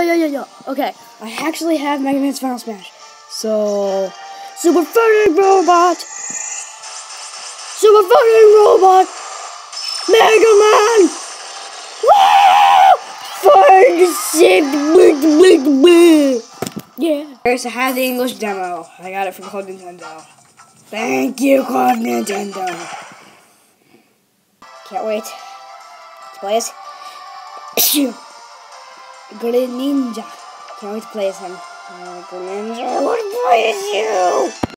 yo. Okay, I actually have Mega Man's Final Smash. So, Super Fighting Robot! Super Fighting Robot! Mega Man! Woo! Yeah. First, I have the English demo. I got it from Club Nintendo. Thank you, Club Nintendo. Can't wait to play as Greninja. Can't wait to play as him. Greninja, I want to play as you!